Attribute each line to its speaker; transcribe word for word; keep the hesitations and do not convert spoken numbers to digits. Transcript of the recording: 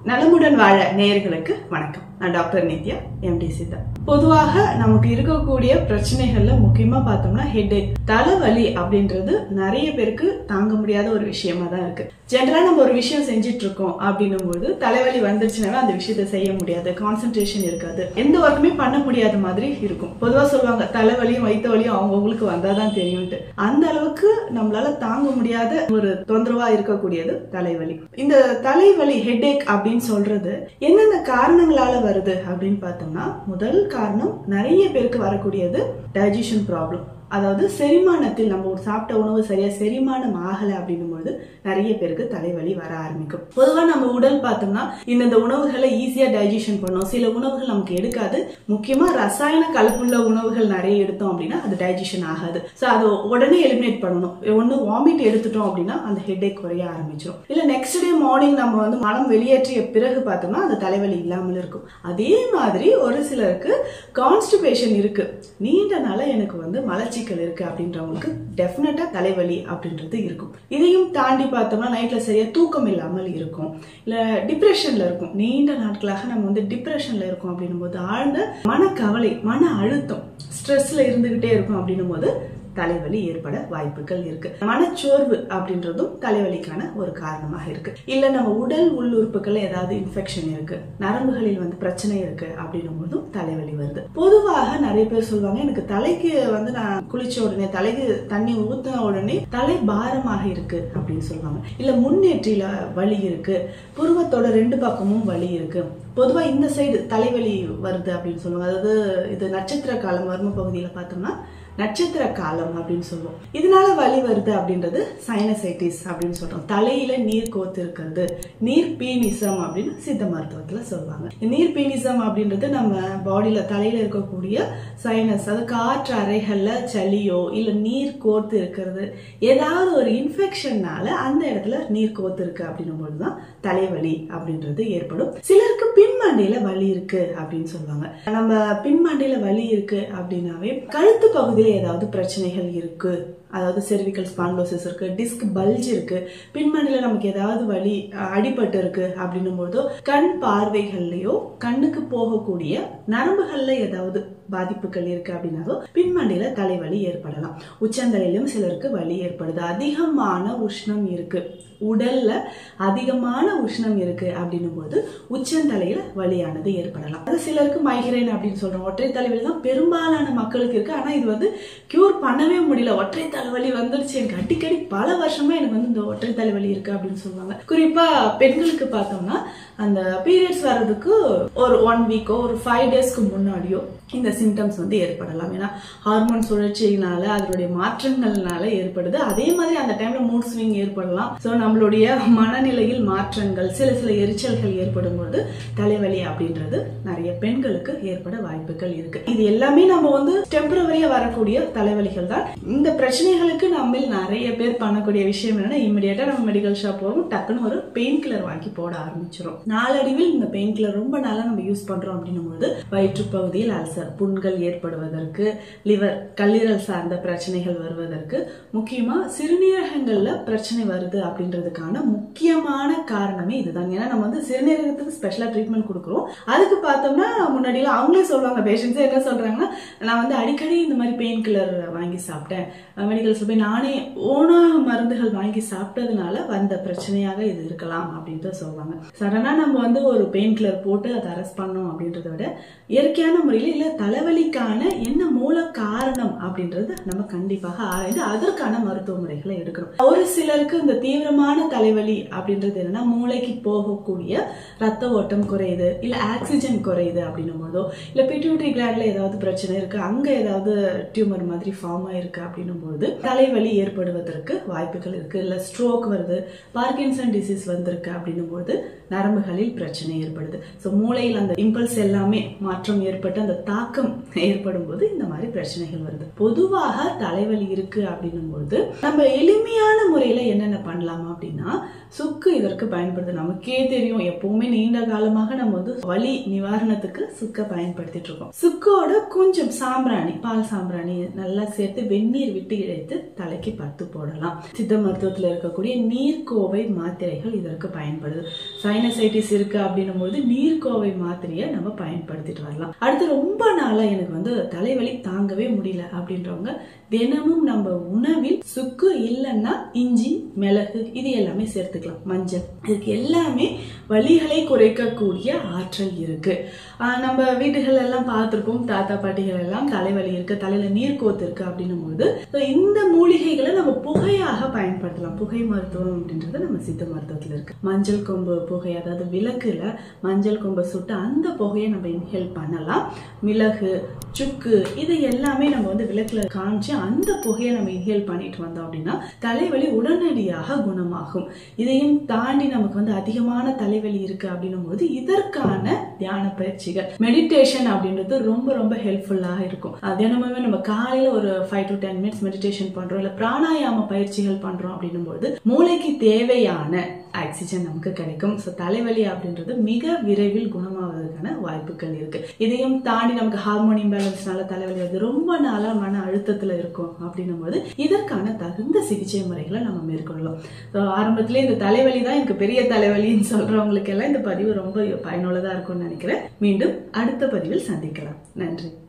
Speaker 1: நலமுடன் வாழ நேயர்களுக்கு வணக்கம். நான் டாக்டர் நித்யா, எம்டி சித்தா. பொதுவாக நமக்கு இருக்கக்கூடிய பிரச்சனைகள்ல முக்கியமா பார்த்தோம்னா ஹெட்ஏக், தலைவலி அப்படின்றது நிறைய பேருக்கு தாங்க முடியாத ஒரு விஷயமா தான் இருக்கு. ஜென்ரலா நம்ம ஒரு விஷயம் செஞ்சிட்டு இருக்கோம் அப்படின்னும் போது தலைவலி வந்துருச்சுனாவே அந்த விஷயத்த செய்ய முடியாது, கான்சென்ட்ரேஷன் இருக்காது, எந்த ஒர்க்குமே பண்ண முடியாத மாதிரி இருக்கும். பொதுவா சொல்லுவாங்க தலைவலியும் வயிற்று வலியும் அவங்கவுங்களுக்கு வந்தாதான் தெரியும்ட்டு. அந்த அளவுக்கு நம்மளால தாங்க முடியாத ஒரு தொந்தரவா இருக்கக்கூடியது தலைவலி. இந்த தலைவலி ஹெட்ஏக் அப்படின்னு சொல்றது என்னென்ன காரணங்களால வருது அப்படின்னு பார்த்தோம்னா, முதல் காரணம் நிறைய பேருக்கு வரக்கூடியது டைஜஷன் ப்ராப்ளம். அதாவது செரிமானத்தில் நம்ம ஒரு சாப்பிட்ட உணவு சரியா செரிமானம் ஆகலை அப்படின்னும் போது நிறைய பேருக்கு தலைவலி வர ஆரம்பிக்கும். பொதுவா நம்ம உடல் பார்த்தோம்னா இந்த உணவுகளை ஈஸியா டைஜஷன் பண்ணும், சில உணவுகள் நமக்கு எடுக்காது. முக்கியமா ரசாயன கலப்புள்ள உணவுகள் நிறைய எடுத்தோம் அப்படின்னா அது டைஜஷன் ஆகாது. ஸோ அதை உடனே எலிமினேட் பண்ணணும். ஒன்று வாமிட் எடுத்துட்டோம் அப்படின்னா அந்த ஹெட்ஏக் குறைய ஆரம்பிச்சிடும். இல்லை நெக்ஸ்ட் டே மார்னிங் நம்ம வந்து மனம் வெளியேற்றிய பிறகு பார்த்தோம்னா அந்த தலைவலி இல்லாமல் இருக்கும். அதே மாதிரி ஒரு சிலருக்கு கான்ஸ்டிபேஷன் இருக்கு, நீண்ட நாள எனக்கு வந்து மலர்ச்சி இருக்கு அப்படின்றவங்களுக்கு டெஃபினட்டா தலைவலி அப்படின்றது இருக்கும். இதையும் தாண்டி பார்த்தோம்னா நைட்ல சரியா தூக்கம் இல்லாமல் இருக்கும், இல்ல டிப்ரெஷன்ல இருக்கும். நீண்ட நாட்களாக நம்ம வந்து டிப்ரெஷன்ல இருக்கும் அப்படின்னும் போது ஆழ்ந்த மனக்கவலை, மன அழுத்தம், ஸ்ட்ரெஸ்ல இருந்துகிட்டே இருக்கும் அப்படின்னும் போது தலைவலி ஏற்பட வாய்ப்புகள் இருக்கு. மனச்சோர்வு அப்படின்றதும் தலைவலிக்கான ஒரு காரணமாக இருக்கு. இல்ல நம்ம உடல் உள்ளுறுப்புகள் ஏதாவது இன்ஃபெக்ஷன் இருக்கு, நரம்புகளில் வந்து பிரச்சனை இருக்கு அப்படின்னும் போதும் தலைவலி வருது. பொதுவாக நிறைய பேர் சொல்லுவாங்க, எனக்கு தலைக்கு வந்து நான் குளிச்ச உடனே, தலைக்கு தண்ணி ஊத்தின உடனே தலை பாரமாக இருக்கு அப்படின்னு சொல்லுவாங்க. இல்ல முன்னேற்றில வலி இருக்கு, புருவத்தோட ரெண்டு பக்கமும் வலி இருக்கு. பொதுவா இந்த சைடு தலைவலி வருது அப்படின்னு சொல்லுவாங்க. அதாவது இது நட்சத்திர காலம் வர்ம பகுதியில பார்த்தோம்னா நட்சத்திர காலம் அப்படின்னு சொல்லுவோம். இதனால வலி வருது அப்படின்றது சைனசைட்டிஸ் அப்படின்னு சொல்றோம். தலையில நீர் கோத்து இருக்கிறது, நீர் பீனிசம் அப்படின்னு சித்த மருத்துவத்துல சொல்லுவாங்க. நீர் பீனிசம் அப்படின்றது நம்ம பாடியில தலையில இருக்கக்கூடிய சைனஸ், அது காற்று அறைகள்ல சளியோ இல்ல நீர் கோத்து இருக்கிறது, ஏதாவது ஒரு இன்ஃபெக்ஷன்னால அந்த இடத்துல நீர் கோத்து இருக்கு அப்படின்னும் போதுதான் தலைவலி அப்படின்றது ஏற்படும். சிலருக்கு பின்மண்டையில வலி இருக்கு அப்படின்னு சொல்லுவாங்க. நம்ம பின்மண்டையில வலி இருக்கு அப்படின்னாவே கழுத்து பகுதியில ஏதாவது பிரச்சனைகள் இருக்கு, அதாவது செர்விக்கல் ஸ்பாண்டலோசிஸ் இருக்கு, டிஸ்க் பல்ஜ் இருக்கு, பின்மண்டையில நமக்கு ஏதாவது வலி அடிபட்டு இருக்கு அப்படின்னும் போதோ, கண் பார்வைகள்லயோ கண்ணுக்கு போகக்கூடிய நரம்புகள்ல ஏதாவது பாதிப்புகள் இருக்கு அப்படின்னாதோ பின்மண்டையில தலைவலி ஏற்படலாம். உச்சந்தலையிலும் சிலருக்கு வலி ஏற்படுது. அதிகமான உஷ்ணம் இருக்கு, உடல்ல அதிகமான உஷ்ணம் இருக்கு அப்படின்னும் போது உச்சந்தலையில வலியானது ஏற்படலாம். அது சிலருக்கு மைக்ரைன் அப்படின்னு சொல்றோம். ஒற்றை தலைவலி தான் பெரும்பாலான மக்களுக்கு இருக்கு. ஆனா இது வந்து கியூர் பண்ணவே முடியல. ஒற்றை தலைவலி வந்துருச்சு, எனக்கு அடிக்கடி பல வருஷமா எனக்கு வந்து இந்த ஒற்றை தலைவலி இருக்கு அப்படின்னு சொல்லுவாங்க. குறிப்பா பெண்களுக்கு பார்த்தோம்னா அந்த பீரியட்ஸ் வர்றதுக்கு ஒரு ஒன் வீக்கோ ஒரு ஃபைவ் டேஸ்க்கு முன்னாடியோ இந்த சிம்டம்ஸ் வந்து ஏற்படலாம். ஏன்னா ஹார்மோன் சுழற்சியினால அதனுடைய மாற்றங்கள்னால ஏற்படுது. அதே மாதிரி அந்த டைம்ல மூட் ஸ்விங் ஏற்படலாம். ஸோ நம்மளுடைய மனநிலையில் மாற்றங்கள், சில சில எரிச்சல்கள் ஏற்படும் போது தலைவலி அப்படின்றது நிறைய பெண்களுக்கு ஏற்பட வாய்ப்புகள் இருக்கு. இது எல்லாமே நம்ம வந்து டெம்பரவரியா வரக்கூடிய தலைவலிகள் தான். இந்த பிரச்சனைகளுக்கு நம்ம நிறைய பேர் பண்ணக்கூடிய விஷயம் என்னன்னா, இமிடியேட்டா நம்ம மெடிக்கல் ஷாப் போறோம், டக்குன்னு ஒரு பெயின் கில்லர் வாங்கி போட ஆரம்பிச்சிடும். நாளடைவில் இந்த பெயின் கில்லர் ரொம்ப நாளா நம்ம யூஸ் பண்றோம் அப்படின்னும் போது வயிற்று பகுதியில் அல்சர், புண்கள் ஏற்படுவதற்கு, லிவர் கல்லீரல் சார்ந்த பிரச்சனைகள் வருவதற்கு, முக்கியமா சிறுநீரகங்கள்ல பிரச்சனை வருது அப்படின்றதுக்கான முக்கியமான காரணமே இதுதான். ஏன்னா நம்ம வந்து சிறுநீரகத்துக்கு ஸ்பெஷலா ட்ரீட்மெண்ட் கொடுக்குறோம். அதுக்கு பார்த்தோம்னா முன்னாடி அவங்களே சொல்லுவாங்க, பேஷண்ட்ஸே என்ன சொல்றாங்கன்னா, நான் வந்து அடிக்கடி இந்த மாதிரி பெயின் கில்லர் வாங்கி சாப்பிட்டேன், மெடிக்கல்ஸ்ல போய் நானே ஓனா மருந்துகள் வாங்கி சாப்பிட்டதுனால வந்த பிரச்சனையாக இது இருக்கலாம் அப்படின்ட்டு சொல்லுவாங்க. சடனா நம்ம வந்து ஒரு பெயின் கில்லர் போட்டு அதை அரெஸ்ட் பண்ணோம் அப்படின்றத விட இயற்கையான முறையில் இல்ல தலைவலிக்கான என்ன மூல காரணம் அப்படின்றது நம்ம கண்டிப்பாக ஆராய்ந்து அதற்கான மருத்துவ முறைகளை எடுக்கணும். ஒரு சிலருக்கு இந்த தீவிரமான தலைவலி அப்படின்றது என்னன்னா, மூளைக்கு போகக்கூடிய ரத்த ஓட்டம் குறையுது, இல்ல ஆக்சிஜன் குறையுது அப்படின்னும் போதோ, இல்ல பிட்யூட்டரி கிளாண்ட்ல ஏதாவது பிரச்சனை இருக்கு, அங்க ஏதாவது டியூமர் மாதிரி ஃபார்ம் ஆயிருக்கு அப்படின்னும் போது தலைவலி ஏற்படுவதற்கு வாய்ப்புகள் இருக்கு. இல்ல ஸ்ட்ரோக் வருது, பார்க்கின்சன் டிசீஸ் வந்திருக்கு அப்படின்னும் போது நரம்புகளில் பிரச்சனை ஏற்படுது. ஸோ மூளையில் அந்த இம்பல்ஸ் எல்லாமே மாற்றம் ஏற்பட்டு அந்த தாக்கம் ஏற்படும் போது இந்த மாதிரி பிரச்சனைகள் வருது. பொதுவாக தலைவலி இருக்கு அப்படின்னும் போது நம்ம எளிமையான முறையில என்னென்ன பண்ணலாம் அப்படின்னா, சுக்கு இதற்கு இதற்கு பயன்படுது. நமக்கே தெரியும், எப்பவுமே நீண்ட காலமாக நம்ம வந்து வலி நிவாரணத்துக்கு சுக்க பயன்படுத்திட்டு இருக்கோம். சுக்கோட கொஞ்சம் சாம்பிராணி, பால் சாம்பிராணி நல்லா சேர்த்து வெந்நீர் விட்டு இழைத்து தலைக்கு பத்து போடலாம். சித்த மருத்துவத்துல இருக்கக்கூடிய நீர்க்கோவை மாத்திரைகள் இதற்கு பயன்படுது. சைனசைட்டிஸ் இருக்கு அப்படின்னும் போது நீர்க்கோவை மாத்திரையை நம்ம பயன்படுத்திட்டு வரலாம். அடுத்து ரொம்ப நாளா எனக்கு வந்து தலைவலி தாங்கவே முடியல அப்படின்றவங்க தினமும் நம்ம உணவில் சுக்கு இல்லைன்னா இஞ்சி, மிளகு இது எல்லாமே சேர்த்துக்கலாம். மஞ்சள், இதுக்கு எல்லாமே வலிகளை குறைக்கக்கூடிய ஆற்றல் இருக்கு. நம்ம வீடுகள் எல்லாம் பார்த்திருப்போம், தாத்தா பாட்டிகள் எல்லாம் தலைவலி இருக்கு, தலையில நீர் கோத்து இருக்கு அப்படின்னும் போது இந்த மூலிகைகளை நம்ம புகையாக பயன்படுத்தலாம். புகை மருத்துவம் அப்படின்றது நம்ம சித்த மருத்துவத்துல இருக்கு. மஞ்சள் கொம்பு புகை, அதாவது விளக்குல மஞ்சள் கொம்பை சுட்டு அந்த புகையை நம்ம இன்ஹேல் பண்ணலாம். மிளகு, சுக்கு இது எல்லாமே நம்ம வந்து விளக்குல காமிச்சு அந்த புகையை நம்ம இன்ஹேல் பண்ணிட்டு வந்தோம் அப்படின்னா தலைவலி உடனடியாக குணமாகும். இதையும் தாண்டி நமக்கு வந்து அதிகமான தலைவலி இருக்கு அப்படின்னும் போது இதற்கான தியான பயிற்சிகள், மெடிடேஷன் அப்படின்றது ரொம்ப ரொம்ப ஹெல்ப்ஃபுல்லா இருக்கும். தினமுமே நம்ம காலையில ஒரு five to ten minutes meditation பண்றோம், இல்ல பிராணாயாம பயிற்சிகள் பண்றோம் அப்படின்னும் போது மூளைக்கு தேவையான ஆக்சிஜன் நமக்கு கிடைக்கும். சோ தலைவலி அப்படின்றது மிக விரைவில் குணமாவதற்கான வாய்ப்புகள் இருக்கு. இதையும் தாண்டி நமக்கு ஹார்மோன் இம்பேலன்ஸ்னால தலைவலி வருது, ரொம்ப நாளா மன அழுத்தத்துல இருக்கும் அப்படின்னும் போது இதற்கான தகுந்த சிகிச்சை முறைகளை நம்ம மேற்கொள்ளலாம். ஆரம்பத்திலே இந்த தலைவலி தான் எனக்கு பெரிய தலைவலின்னு சொல்றவங்களுக்கு எல்லாம் இந்த பதிவு ரொம்ப பயனுள்ளதா இருக்கும்னு நினைக்கிறேன். மீண்டும் அடுத்த பதிவில் சந்திக்கலாம். நன்றி.